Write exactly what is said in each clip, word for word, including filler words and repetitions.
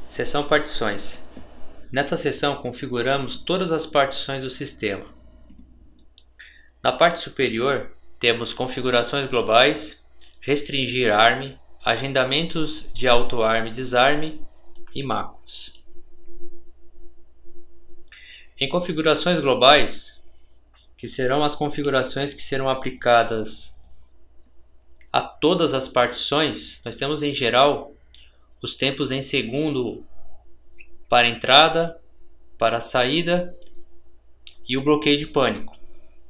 Seção Partições. Nesta seção configuramos todas as partições do sistema. Na parte superior temos configurações globais, restringir arm, agendamentos de auto-arm e desarme e macros. Em configurações globais, que serão as configurações que serão aplicadas a todas as partições, nós temos em geral os tempos em segundo para entrada, para saída e o bloqueio de pânico.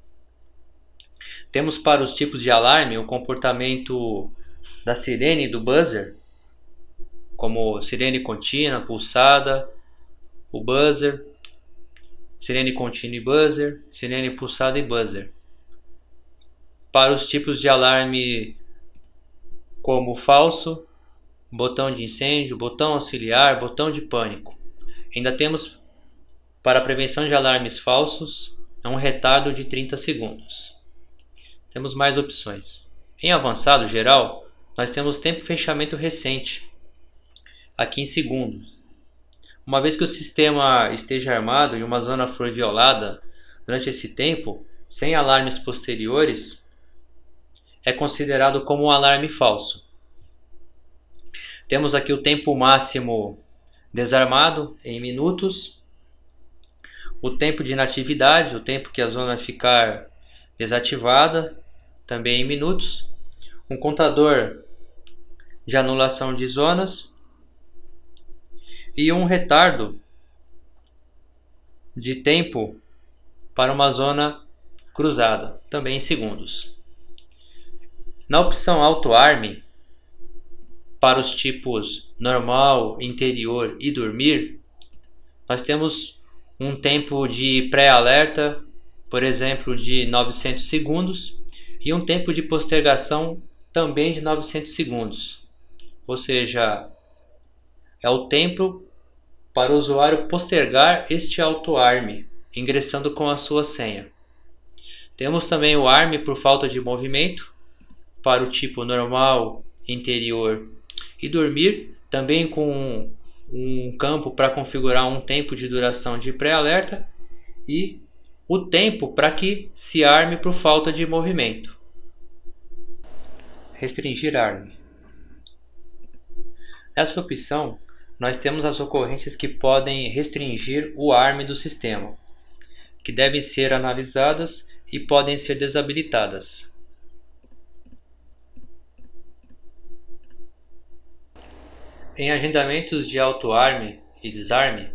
Temos para os tipos de alarme o comportamento da sirene e do buzzer, como sirene contínua, pulsada, o buzzer, sirene contínua e buzzer, sirene pulsada e buzzer. Para os tipos de alarme como falso, botão de incêndio, botão auxiliar, botão de pânico. Ainda temos para a prevenção de alarmes falsos um retardo de trinta segundos. Temos mais opções. Em avançado geral, nós temos tempo de fechamento recente, aqui em segundos. Uma vez que o sistema esteja armado e uma zona for violada durante esse tempo, sem alarmes posteriores, é considerado como um alarme falso. Temos aqui o tempo máximo desarmado em minutos, o tempo de inatividade, o tempo que a zona vai ficar desativada, também em minutos, um contador de anulação de zonas e um retardo de tempo para uma zona cruzada, também em segundos. Na opção auto-arm, para os tipos normal, interior e dormir, nós temos um tempo de pré-alerta, por exemplo, de novecentos segundos e um tempo de postergação também de novecentos segundos. Ou seja, é o tempo para o usuário postergar este auto-arm, ingressando com a sua senha. Temos também o arm por falta de movimento, para o tipo normal, interior e dormir, também com um campo para configurar um tempo de duração de pré-alerta e o tempo para que se arme por falta de movimento. Restringir arm. Nessa opção, nós temos as ocorrências que podem restringir o arm do sistema, que devem ser analisadas e podem ser desabilitadas. Em agendamentos de auto-arm e desarme,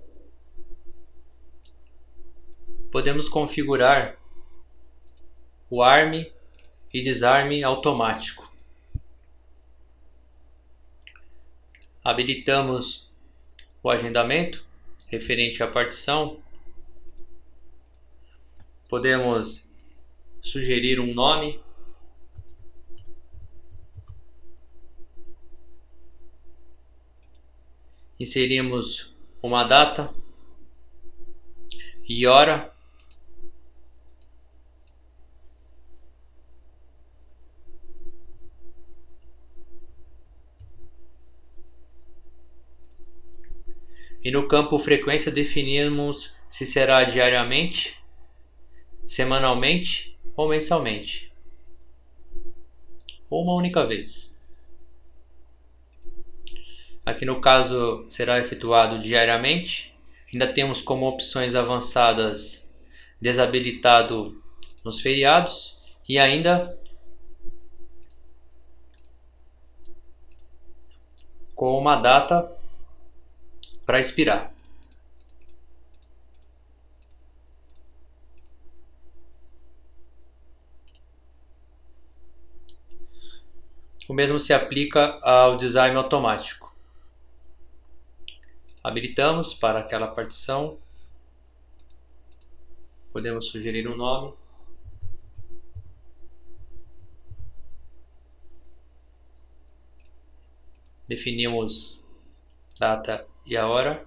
podemos configurar o arm e desarme automático. Habilitamos o agendamento referente à partição. Podemos sugerir um nome. Inserimos uma data e hora. E no campo frequência definimos se será diariamente, semanalmente ou mensalmente, ou uma única vez. Aqui no caso será efetuado diariamente. Ainda temos como opções avançadas desabilitado nos feriados e ainda com uma data para expirar. O mesmo se aplica ao desarme automático. Habilitamos para aquela partição. Podemos sugerir um nome. Definimos data e a hora.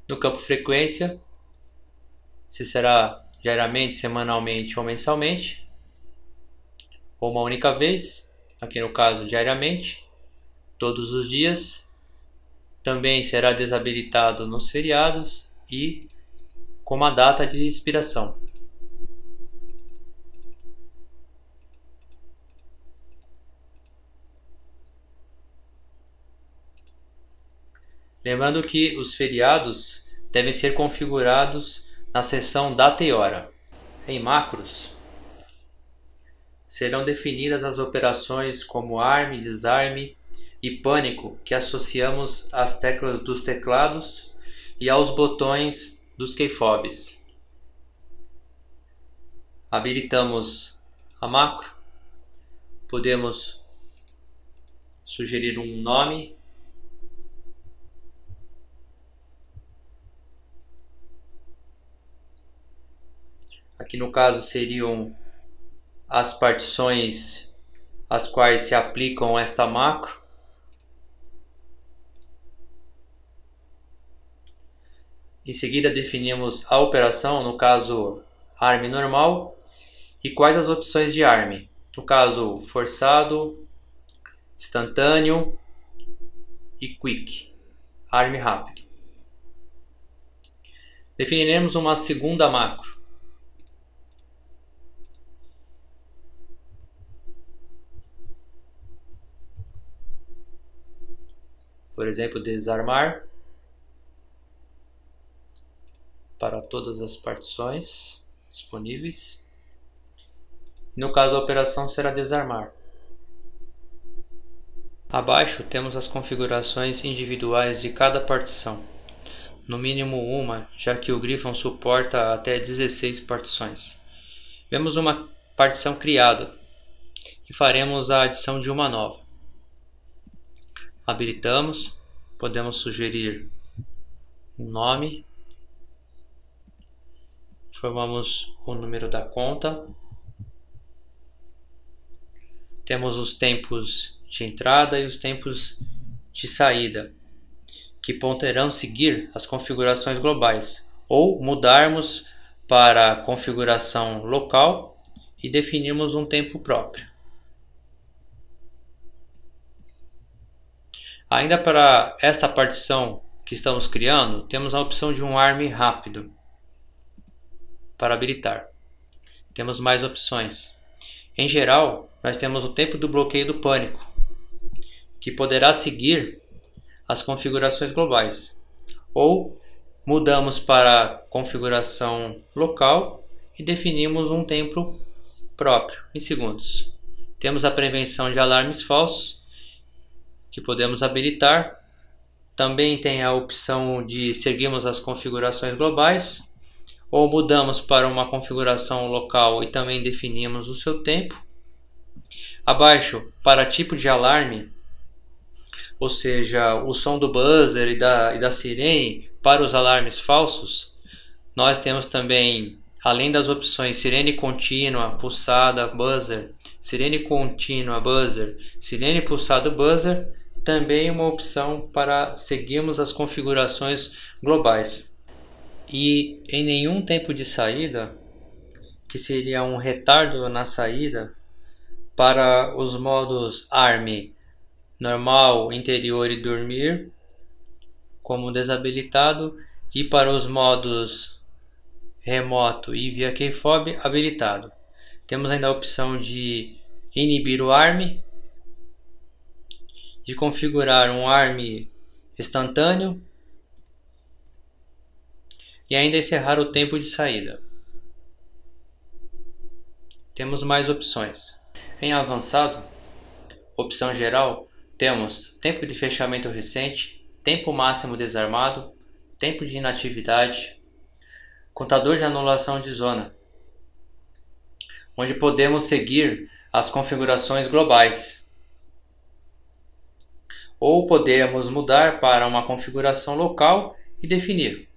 No campo frequência, se será diariamente, semanalmente ou mensalmente, ou uma única vez, aqui no caso diariamente, todos os dias. Também será desabilitado nos feriados e com uma data de expiração. Lembrando que os feriados devem ser configurados na seção data e hora. Em macros, serão definidas as operações como arme, desarme e pânico que associamos às teclas dos teclados e aos botões dos keyfobs. Habilitamos a macro, podemos sugerir um nome, aqui no caso seriam as partições às quais se aplicam esta macro. Em seguida definimos a operação, no caso arme normal, e quais as opções de arme, no caso forçado, instantâneo e quick, arme rápido. Definiremos uma segunda macro. Por exemplo, desarmar para todas as partições disponíveis. No caso, a operação será desarmar. Abaixo temos as configurações individuais de cada partição, no mínimo uma, já que o Gryphon suporta até dezesseis partições. Vemos uma partição criada e faremos a adição de uma nova. Habilitamos, podemos sugerir um nome, formamos o número da conta, temos os tempos de entrada e os tempos de saída, que poderão seguir as configurações globais, ou mudarmos para a configuração local e definirmos um tempo próprio. Ainda para esta partição que estamos criando, temos a opção de um arme rápido para habilitar. Temos mais opções. Em geral, nós temos o tempo do bloqueio do pânico, que poderá seguir as configurações globais. Ou mudamos para a configuração local e definimos um tempo próprio, em segundos. Temos a prevenção de alarmes falsos, que podemos habilitar. Também tem a opção de seguirmos as configurações globais, ou mudamos para uma configuração local e também definimos o seu tempo. Abaixo, para tipo de alarme, ou seja, o som do buzzer e da, e da sirene para os alarmes falsos, nós temos também, além das opções sirene contínua, pulsada, buzzer, sirene contínua, buzzer, sirene pulsada, buzzer, também uma opção para seguirmos as configurações globais. E em nenhum tempo de saída, que seria um retardo na saída, para os modos arme, normal, interior e dormir, como desabilitado, e para os modos remoto e via keyfob, habilitado. Temos ainda a opção de inibir o arme, de configurar um arme instantâneo e ainda encerrar o tempo de saída. Temos mais opções. Em avançado, opção geral, temos tempo de fechamento recente, tempo máximo desarmado, tempo de inatividade, contador de anulação de zona, onde podemos seguir as configurações globais. Ou podemos mudar para uma configuração local e definir.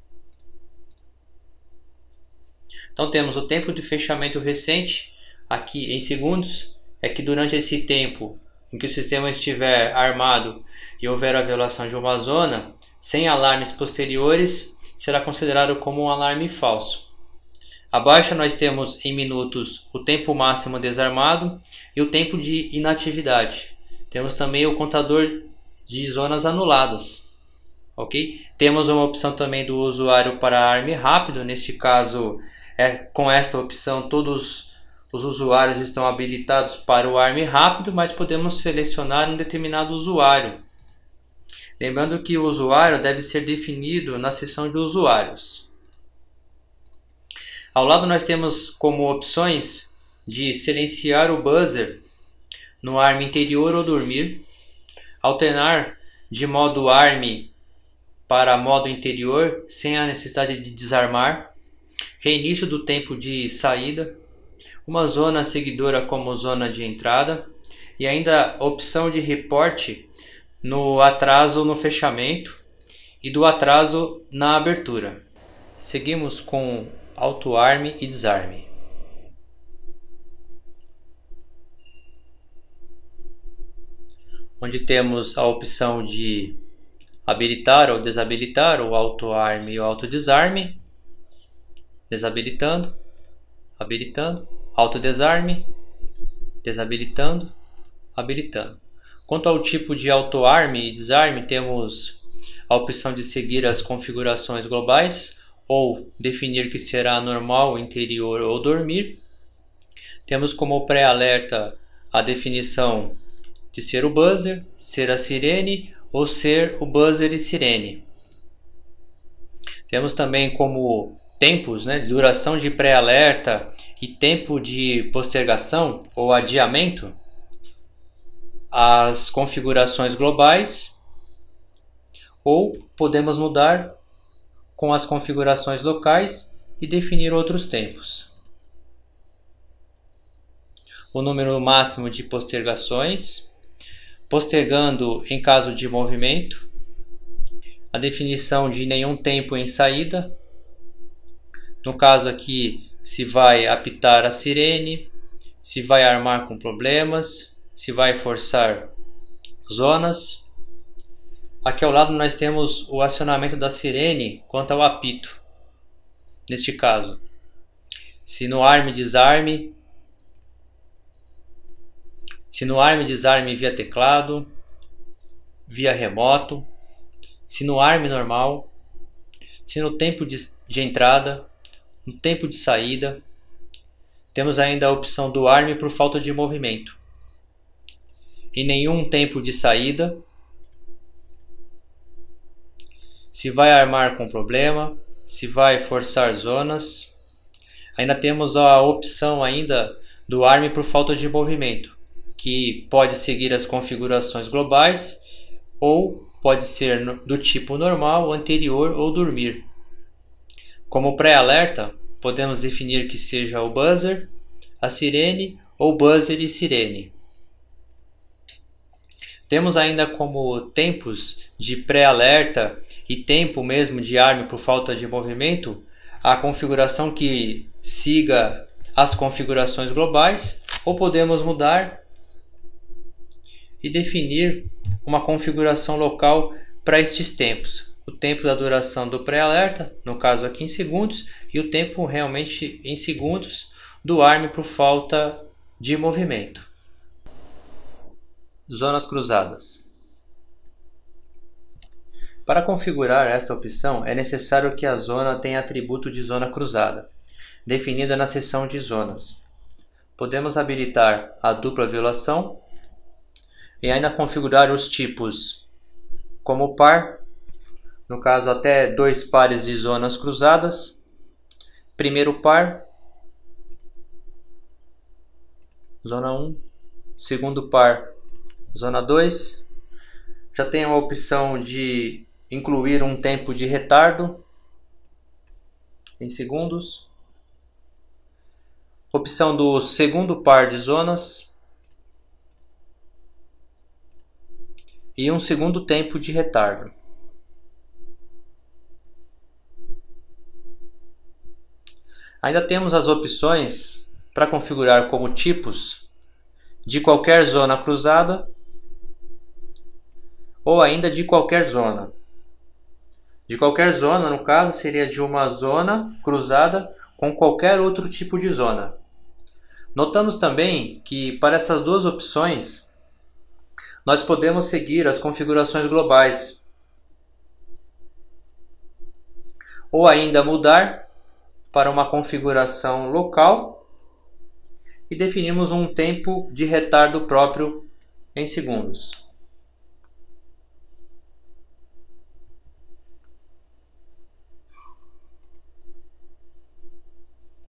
Então temos o tempo de fechamento recente, aqui em segundos, é que durante esse tempo em que o sistema estiver armado e houver a violação de uma zona, sem alarmes posteriores, será considerado como um alarme falso. Abaixo nós temos em minutos o tempo máximo desarmado e o tempo de inatividade. Temos também o contador de zonas anuladas. Ok? Temos uma opção também do usuário para arme rápido. Neste caso, é, com esta opção, todos os usuários estão habilitados para o arme rápido, mas podemos selecionar um determinado usuário. Lembrando que o usuário deve ser definido na seção de usuários. Ao lado nós temos como opções de silenciar o buzzer no arme interior ou dormir, alternar de modo arme para modo interior sem a necessidade de desarmar, reinício do tempo de saída, uma zona seguidora como zona de entrada e ainda a opção de reporte no atraso no fechamento e do atraso na abertura. Seguimos com auto-arme e desarme. Onde temos a opção de habilitar ou desabilitar o auto-arme e o auto-desarme. Desabilitando, habilitando, auto-desarme, desabilitando, habilitando. Quanto ao tipo de auto-arme e desarme, temos a opção de seguir as configurações globais ou definir que será normal, interior ou dormir. Temos como pré-alerta a definição de ser o buzzer, ser a sirene ou ser o buzzer e sirene. Temos também como tempos, né, de duração de pré-alerta e tempo de postergação ou adiamento as configurações globais, ou podemos mudar com as configurações locais e definir outros tempos. O número máximo de postergações, postergando em caso de movimento, a definição de nenhum tempo em saída, no caso aqui se vai apitar a sirene, se vai armar com problemas, se vai forçar zonas. Aqui ao lado nós temos o acionamento da sirene quanto ao apito. Neste caso, se no arme desarme, se no arme desarme via teclado, via remoto, se no arme normal, se no tempo de, de entrada, no tempo de saída. Temos ainda a opção do arme por falta de movimento. Em nenhum tempo de saída, se vai armar com problema, se vai forçar zonas. Ainda temos a opção ainda do arme por falta de movimento, que pode seguir as configurações globais ou pode ser do tipo normal, anterior ou dormir. Como pré-alerta, podemos definir que seja o buzzer, a sirene ou buzzer e sirene. Temos ainda como tempos de pré-alerta e tempo mesmo de arme por falta de movimento a configuração que siga as configurações globais, ou podemos mudar e definir uma configuração local para estes tempos. O tempo da duração do pré-alerta, no caso aqui em segundos, e o tempo realmente em segundos do arme por falta de movimento. Zonas cruzadas. Para configurar esta opção, é necessário que a zona tenha atributo de zona cruzada, definida na seção de zonas. Podemos habilitar a dupla violação e ainda configurar os tipos como par, no caso até dois pares de zonas cruzadas, primeiro par, zona um, segundo par, zona dois. Já tem a opção de incluir um tempo de retardo em segundos. Opção do segundo par de zonas. E um segundo tempo de retardo. Ainda temos as opções para configurar como tipos de qualquer zona cruzada ou ainda de qualquer zona. De qualquer zona, no caso, seria de uma zona cruzada com qualquer outro tipo de zona. Notamos também que para essas duas opções, nós podemos seguir as configurações globais, ou ainda mudar para uma configuração local e definimos um tempo de retardo próprio em segundos.